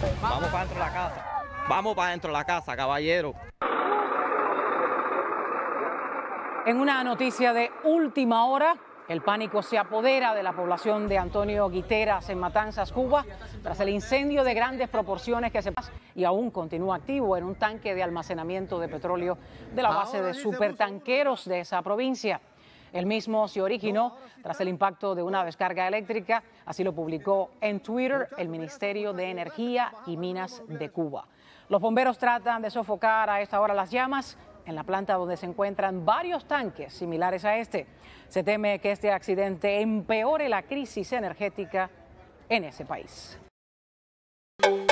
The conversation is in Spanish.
Vamos para dentro de la casa. Vamos para dentro de la casa, caballero. En una noticia de última hora, el pánico se apodera de la población de Antonio Guiteras en Matanzas, Cuba, tras el incendio de grandes proporciones que se y aún continúa activo en un tanque de almacenamiento de petróleo de la base de supertanqueros de esa provincia. El mismo se originó tras el impacto de una descarga eléctrica, así lo publicó en Twitter el Ministerio de Energía y Minas de Cuba. Los bomberos tratan de sofocar a esta hora las llamas en la planta donde se encuentran varios tanques similares a este. Se teme que este accidente empeore la crisis energética en ese país.